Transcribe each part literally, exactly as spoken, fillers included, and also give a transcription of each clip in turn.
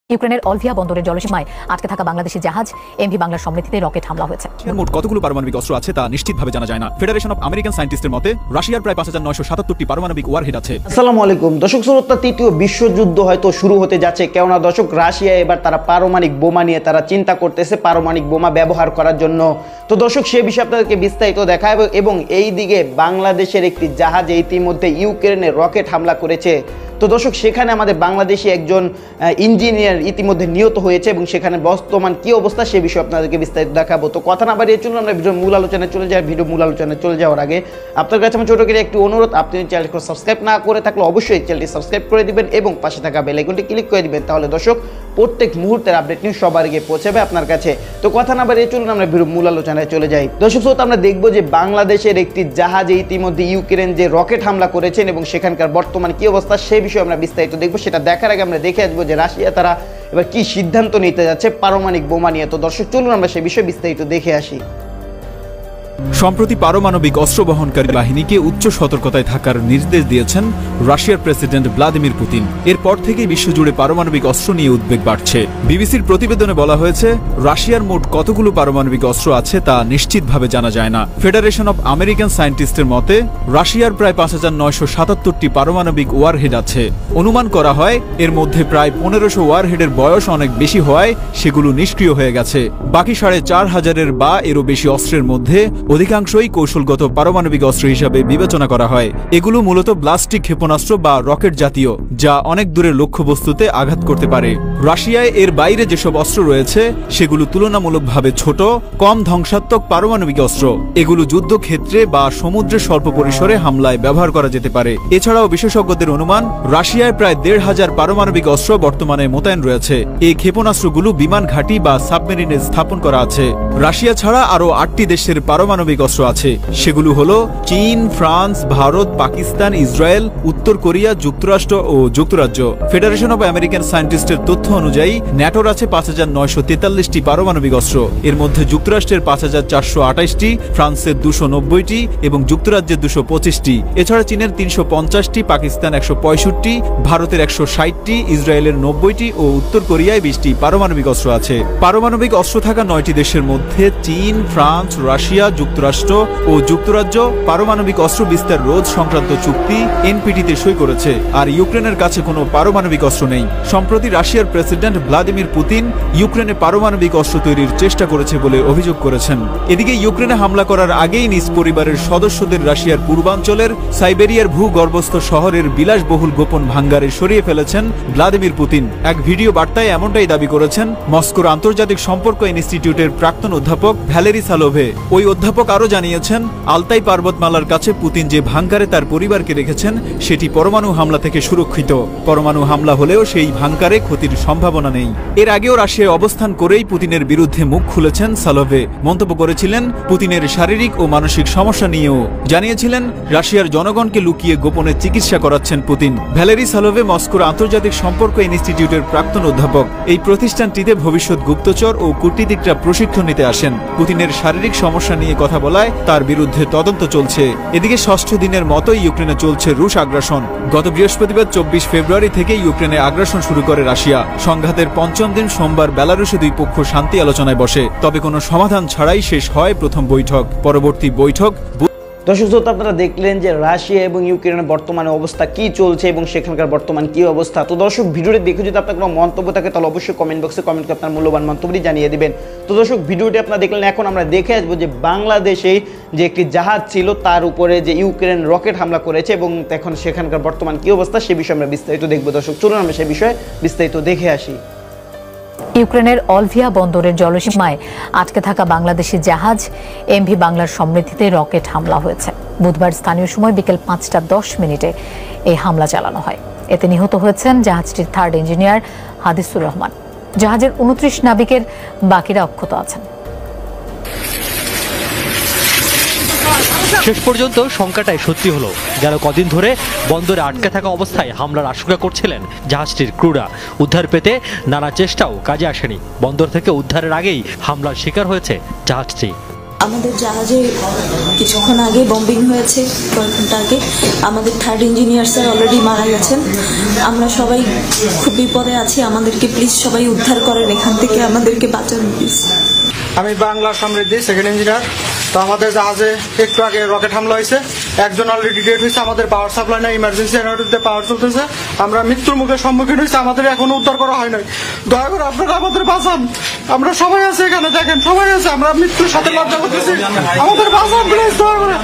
ইউক্রেনের অলভিয়া বন্দরের জলসীমায় আটকে থাকা বাংলাদেশি জাহাজ এমভি বাংলার সমৃদ্ধিতে রকেট হামলা হয়েছে। মোট কতগুলো পারমাণবিক অস্ত্র আছে তা নিশ্চিতভাবে জানা যায় না। ফেডারেশন অফ আমেরিকান সায়েন্টিস্টের মতে রাশিয়ার প্রায় পাঁচ হাজার নয়শো সাতাত্তরটি পারমাণবিক ওয়ারহেড আছে। আসসালামু আলাইকুম দর্শক শ্রোতা, তৃতীয় বিশ্বযুদ্ধ হয়তো শুরু হতে যাচ্ছে। কেননা দর্শক, রাশিয়া এবার তারা পারমাণবিক বোমা নিয়ে তারা চিন্তা করতেছে পারমাণবিক বোমা ব্যবহার করার জন্য। তো দর্শক, সে বিষয়ে আপনাদেরকে বিস্তারিত দেখাবো এবং এই দিকে বাংলাদেশের একটি জাহাজ ইতিমধ্যে ইউক্রেনে রকেট হামলা করেছে। তো দর্শক, সেখানে আমাদের বাংলাদেশি একজন ইঞ্জিনিয়ার ইতিমধ্যে নিহত হয়েছে এবং সেখানে বর্তমান কি অবস্থা সে বিষয়ে আপনাদেরকে বিস্তারিত দেখাবো। তো কথা না বাড়িয়ে চলুন আমরা ভিডিও মূল আলোচনায় চলে যাই। ভিডিও মূল আলোচনায় চলে যাওয়ার আগে আপনার কাছে আমার ছোট করে একটু অনুরোধ, আপনি চ্যানেলকে সাবস্ক্রাইব না করে থাকলে অবশ্যই চ্যানেলটি সাবস্ক্রাইব করে দিবেন এবং পাশে থাকা বেল আইকনটি ক্লিক করে দিবেন। তাহলে দর্শক, প্রত্যেক মুহূর্তের আপডেট নিউজ সবার আগে পৌঁছাবে আপনার কাছে। তো কথা না বাড়িয়ে চলুন আমরা ভিডিও মূল আলোচনায় চলে যাই। দর্শক শ্রোতা, আমরা দেখবো যে বাংলাদেশের একটি জাহাজে ইতিমধ্যে ইউক্রেন যে রকেট হামলা করেছেন এবং সেখানকার বর্তমান কি অবস্থা সে বিষয়ে আমরা বিস্তারিত দেখবো। সেটা দেখার আগে আমরা দেখে আসবো যে রাশিয়া তারা এবার কি সিদ্ধান্ত নিতে যাচ্ছে পারমাণবিক বোমা নিয়ে। তো দর্শক, চলুন আমরা সে বিষয়ে বিস্তারিত দেখে আসি। সম্প্রতি পারমাণবিক অস্ত্র বহনকারী বাহিনীকে উচ্চ সতর্কতায় থাকার নির্দেশ দিয়েছেন রাশিয়ার প্রেসিডেন্ট ভ্লাদিমির পুতিন। এরপর থেকেই বিশ্বজুড়ে পারমাণবিক অস্ত্র নিয়ে উদ্বেগ বাড়ছে। বিবিসির প্রতিবেদনে বলা হয়েছে, রাশিয়ার মোট কতগুলো পারমাণবিক অস্ত্র আছে তা নিশ্চিতভাবে জানা যায় না। ফেডারেশন অফ আমেরিকান সায়েন্টিস্টের মতে রাশিয়ার প্রায় পাঁচ হাজার নয়শো সাতাত্তরটি পারমাণবিক ওয়ারহেড আছে। অনুমান করা হয় এর মধ্যে প্রায় পনেরোশো ওয়ারহেডের বয়স অনেক বেশি হওয়ায় সেগুলো নিষ্ক্রিয় হয়ে গেছে। বাকি সাড়ে চার হাজারের বা এরও বেশি অস্ত্রের মধ্যে অধিকাংশই কৌশলগত পারমাণবিক অস্ত্র হিসাবে বিবেচনা করা হয়। এগুলো মূলত ব্লাস্টিক ক্ষেপণাস্ত্র বা রকেট জাতীয়, যা অনেক দূরের লক্ষ্যবস্তুতে আঘাত করতে পারে। রাশিয়ায় এর বাইরে যেসব অস্ত্র রয়েছে সেগুলো তুলনামূলকভাবে ছোট, কম ধ্বংসাত্মক পারমাণবিক অস্ত্র। এগুলো যুদ্ধক্ষেত্রে বা সমুদ্রে স্বল্প পরিসরে হামলায় ব্যবহার করা যেতে পারে। এছাড়াও বিশেষজ্ঞদের অনুমান, রাশিয়ায় প্রায় দেড় হাজার পারমাণবিক অস্ত্র বর্তমানে মোতায়েন রয়েছে। এই ক্ষেপণাস্ত্রগুলো বিমান ঘাঁটি বা সাবমেরিনে স্থাপন করা আছে। রাশিয়া ছাড়া আরও আটটি দেশের পারমাণবিক অস্ত্র আছে। সেগুলো হলো চীন, ফ্রান্স, ভারত, পাকিস্তান, ইসরায়েল, উত্তর কোরিয়া, যুক্তরাষ্ট্র ও যুক্তরাজ্য। ফেডারেশন অব আমেরিকান সায়েন্টিস্টের তথ্য অনুযায়ী ন্যাটোর আছে পাঁচ হাজার নয়শো তেতাল্লিশটি পারমাণবিক অস্ত্র। এর মধ্যে যুক্তরাষ্ট্রের পাঁচ হাজার চারশো আঠাশটি, ফ্রান্সের দুশো নব্বইটি এবং যুক্তরাজ্যের দুশো পঁচিশটি। এছাড়া চীনের তিনশো পঞ্চাশটি, পাকিস্তান একশো পঁয়ষট্টি, ভারতের একশো ষাটটি, ইসরায়েলের নব্বইটি ও উত্তর কোরিয়ায় বিশটি পারমাণবিক অস্ত্র আছে। পারমাণবিক অস্ত্র থাকা নয়টি দেশের মধ্যে চীন, ফ্রান্স, রাশিয়া, যুক্তরাষ্ট্র ও যুক্তরাজ্য পারমাণবিক অস্ত্র বিস্তার রোধ সংক্রান্ত চুক্তি এনপিটিতে সই করেছে। আর ইউক্রেনের কাছে কোনো পারমাণবিক অস্ত্র নেই। সম্প্রতি রাশিয়ার প্রেসিডেন্ট ভ্লাদিমির পুতিন ইউক্রেনে পারমাণবিক অস্ত্র তৈরির চেষ্টা করেছে বলে অভিযোগ করেছেন। এদিকে ইউক্রেনে হামলা করার আগেই নিজ পরিবারের সদস্যদের রাশিয়ার পূর্বাঞ্চলের সাইবেরিয়ার ভূগর্ভস্থ শহরের বিলাসবহুল গোপন ভাঙ্গারে সরিয়ে ফেলেছেন ভ্লাদিমির পুতিন। এক ভিডিও বার্তায় এমনটাই দাবি করেছেন মস্কোর আন্তর্জাতিক সম্পর্ক ইনস্টিটিউটের প্রাক্তন অধ্যাপক ভ্যালেরি সালোভে। ওই অধ্যাপক আরও জানিয়েছেন, আলতাই পর্বতমালার কাছে পুতিন যে ভাঙ্কারে তার পরিবারকে রেখেছেন সেটি পরমাণু হামলা থেকে সুরক্ষিত। পরমাণু হামলা হলেও সেই ভাঙ্কারে ক্ষতির সম্ভাবনা নেই। এর আগেও রাশিয়ায় অবস্থান করেই পুতিনের বিরুদ্ধে মুখ খুলেছেন সালোভে। মন্তব্য করেছিলেন, পুতিনের শারীরিক ও মানসিক সমস্যা নিয়েও জানিয়েছিলেন রাশিয়ার জনগণকে লুকিয়ে গোপনে চিকিৎসা করাচ্ছেন পুতিন। ভ্যালেরি সালোভে মস্কোর আন্তর্জাতিক সম্পর্ক ইনস্টিটিউটের প্রাক্তন অধ্যাপক। এই প্রতিষ্ঠানটিতে ভবিষ্যৎ গুপ্তচর ও কূটনীতিকরা প্রশিক্ষণ নিতে আসেন। পুতিনের শারীরিক সমস্যা নিয়ে কথা বলায় তার বিরুদ্ধে তদন্ত চলছে। এদিকে ষষ্ঠ দিনের মতোই ইউক্রেনে চলছে রুশ আগ্রাসন। গত বৃহস্পতিবার চব্বিশ ফেব্রুয়ারি থেকে ইউক্রেনে আগ্রাসন শুরু করে রাশিয়া। সংঘাতের পঞ্চম দিন সোমবার বেলারুশে দুই পক্ষ শান্তি আলোচনায় বসে। তবে কোনো সমাধান ছাড়াই শেষ হয় প্রথম বৈঠক। পরবর্তী বৈঠক দর্শক শ্রোতা, আপনারা দেখলেন যে রাশিয়া এবং ইউক্রেনের বর্তমানে অবস্থা কি চলছে এবং সেখানকার বর্তমান কি অবস্থা। তো দর্শক, ভিডিওটি দেখে যদি আপনার কোনো মন্তব্য থাকে তাহলে অবশ্যই কমেন্ট বক্সে কমেন্ট করে আপনার মূল্যবান মন্তব্যটি জানিয়ে দিবেন। তো দর্শক, ভিডিওটি আপনারা দেখলেন। এখন আমরা দেখে আসবো যে বাংলাদেশে যে একটি জাহাজ ছিল তার উপরে যে ইউক্রেন রকেট হামলা করেছে এবং এখন সেখানকার বর্তমান কি অবস্থা সে বিষয়ে আমরা বিস্তারিত দেখবো। দর্শক, চলুন আমরা সে বিষয়ে বিস্তারিত দেখে আসি। ইউক্রেনের অলভিয়া বন্দরের জলসীমায় আটকে থাকা বাংলাদেশি জাহাজ এমভি বাংলার সমৃদ্ধিতে রকেট হামলা হয়েছে। বুধবার স্থানীয় সময় বিকেল পাঁচটা দশ মিনিটে এই হামলা চালানো হয়। এতে নিহত হয়েছেন জাহাজটির থার্ড ইঞ্জিনিয়ার হাদিসুর রহমান। জাহাজের উনত্রিশ নাবিকের বাকিরা অক্ষত আছেন। শেষ পর্যন্ত শঙ্কাটাই সত্যি হলো। গেল কদিন ধরে বন্দরে আটকে থাকা অবস্থায় হামলার আশঙ্কা করছিলেন জাহাজটির ক্রুরা। উদ্ধার পেতে নানা চেষ্টাও কাজে আসেনি। বন্দর থেকে উদ্ধারের আগেই হামলার শিকার হয়েছে জাহাজটি। আমাদের জাহাজে কিছুক্ষণ আগে বম্বিং হয়েছে, কয়েক ঘন্টা আগে। আমাদের থার্ড ইঞ্জিনিয়ার স্যার অলরেডি মারা গেছেন। আমরা সবাই খুব বিপদে আছি, আমাদেরকে প্লিজ সবাই উদ্ধার করেন এখান থেকে, আমাদেরকে বাঁচান প্লিজ। আমি বাংলা সমৃদ্ধি সেকেন্ড ইঞ্জিনিয়ার। তো আমাদের জাহাজে একটু আগে রকেট হামলা হয়েছে, একজন অলরেডি ডেড হয়েছে। আমাদের পাওয়ার সাপ্লাই না, ইমার্জেন্সি জেনারেটরতে পাওয়ার চলতেছে। আমরা মৃত্যুর মুখে সম্মুখীন হয়েছে, আমাদের এখনো উদ্ধার করা হয় নাই। দয়া করে আপনারা আমাদের বাঁচান, আমরা সবাই আছি এখানে, দেখেন সবাই আছে, আমরা মৃত্যুর সাথে লড়াই করতেছি, আমাদের বাঁচান প্লিজ দয়া করে।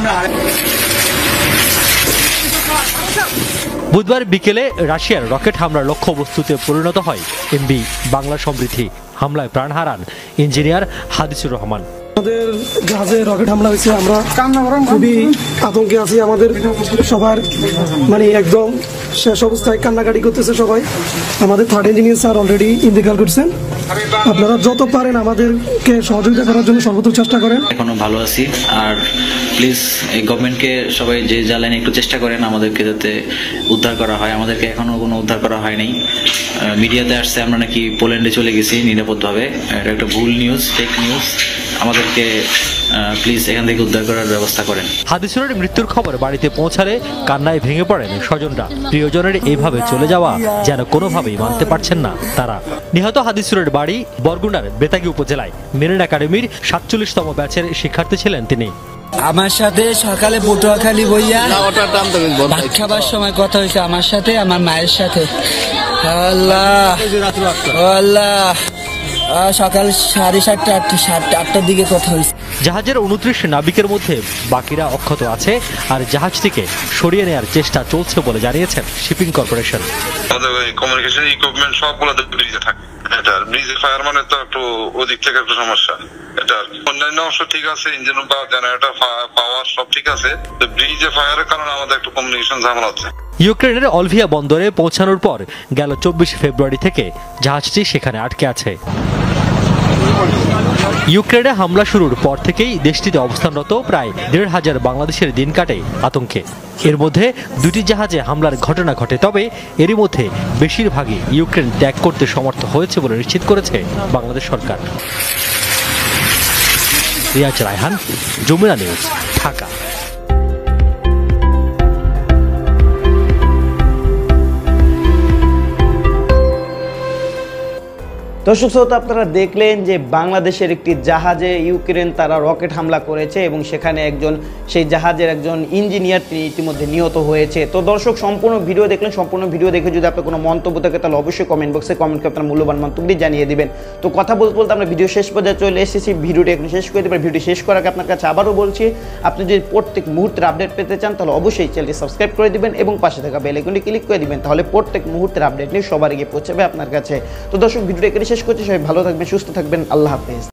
বুধবার বিকেলে রাশিয়ার রকেট হামলার লক্ষ্যবস্তুতে পরিণত হয় এমভি বাংলা সমৃদ্ধি। হামলায় প্রাণ হারান ইঞ্জিনিয়ার হাদিসুর রহমান। আমাদের জাহাজে রকেট হামলা হয়েছে, আমরা খুবই আতঙ্কে আছি। আমাদের সবার মানে একদম শেষ অবস্থায় কান্নাকাটি করতেছে সবাই। আমাদের থার্ড ইঞ্জিনিয়ার স্যার অলরেডি ইন্তেকাল করছেন। আপনারা যত পারেন আমাদেরকে সহযোগিতা করার জন্য সর্বোচ্চ চেষ্টা করেন। এখনো ভালো আছি, আর প্লিজ এই গভর্নমেন্টকে সবাই যে জ্বালেন একটু চেষ্টা করেন আমাদেরকে যাতে উদ্ধার করা হয়। আমাদেরকে এখনো কোনো উদ্ধার করা হয়নি। মিডিয়াতে আসছে আমরা নাকি পোল্যান্ডে চলে গেছি নিরাপদভাবে, এটা একটা ভুল নিউজ, ফেক নিউজ। আমাদেরকে প্লিজ এখান থেকে উদ্ধার করার ব্যবস্থা করেন। হাদিসুরের মৃত্যুর খবর বাড়িতে পৌঁছালে কান্নায় ভেঙে পড়েন স্বজনরা। প্রিয়জনের এইভাবে চলে যাওয়া যেন কোনোভাবেই মানতে পারছেন না তারা। নিহত হাদিসুরের বাড়ি বরগুনার বেতাগী উপজেলায়। মেরিন একাডেমির সাতচল্লিশতম ব্যাচের শিক্ষার্থী ছিলেন তিনি। আমার সাথে সকালে পটুয়াখালী বইয়া ভাত খাবার সময় কথা হয়েছে আমার সাথে, আমার মায়ের সাথে। আল্লাহ আল্লাহ, সকাল সাড়ে সাতটা আটটা সাতটা আটটার দিকে কথা হয়েছে। জাহাজের উনত্রিশ নাবিকের মধ্যে বাকিরা অক্ষত আছে, আর জাহাজটিকে সরিয়ে নেওয়ার চেষ্টা চলছে বলে জানিয়েছেন শিপিং কর্পোরেশন। আমাদের কমিউনিকেশন ইকুইপমেন্ট সবগুলো ব্রিজে থাকে, এটা ব্রিজে ফায়ার মানে তো একটু ওদিক থেকে একটু সমস্যা। এটা অন্যান্য অংশ ঠিক আছে, ইঞ্জিন বা জেনারেটর পাওয়ার সব ঠিক আছে, তো ব্রিজে ফায়ারের কারণে আমাদের একটু কমিউনিকেশন ঝামেলা হচ্ছে। ইউক্রেনের অলভিয়া বন্দরে পৌঁছানোর পর গেল চব্বিশে ফেব্রুয়ারি থেকে জাহাজটি সেখানে আটকে আছে। ইউক্রেনে হামলা শুরুর পর থেকেই দেশটিতে অবস্থানরত প্রায় দেড় হাজার বাংলাদেশের দিন কাটে আতঙ্কে। এর মধ্যে দুটি জাহাজে হামলার ঘটনা ঘটে, তবে এরই মধ্যে বেশিরভাগই ইউক্রেন ত্যাগ করতে সমর্থ হয়েছে বলে নিশ্চিত করেছে বাংলাদেশ সরকার। রিয়াজ রায়হান, যমুনা নিউজ, ঢাকা। দর্শক শ্রোতা, আপনারা দেখলেন যে বাংলাদেশের একটি জাহাজে ইউক্রেন তারা রকেট হামলা করেছে এবং সেখানে একজন সেই জাহাজের একজন ইঞ্জিনিয়ার তিনি ইতিমধ্যে নিহত হয়েছে। তো দর্শক, সম্পূর্ণ ভিডিও দেখলেন। সম্পূর্ণ ভিডিও দেখে যদি আপনার কোনো মন্তব্য থাকে তাহলে অবশ্যই কমেন্ট বক্সে কমেন্ট করে আপনার মূল্যবান মন্তব্যটি জানিয়ে দিবেন। তো কথা বলতে বলতে আমরা ভিডিও শেষ পর্যায়ে চলে এসেছি। ভিডিওটি এখন শেষ করে দেবেন। ভিডিওটি শেষ করার আগে আপনার কাছে আবারও বলছি, আপনি যদি প্রত্যেক মুহূর্তের আপডেট পেতে চান তাহলে অবশ্যই চ্যানেলটি সাবস্ক্রাইব করে দিবেন এবং পাশে থাকা বেল আইকনটি ক্লিক করে দিবেন, তাহলে প্রত্যেক মুহূর্তের আপডেট নিয়ে সবার আগে পৌঁছাবে আপনার কাছে। তো দর্শক, ভিডিওটি এখানে শেষ করছি। সবাই ভালো থাকবেন, সুস্থ থাকবেন। আল্লাহ হাফেজ।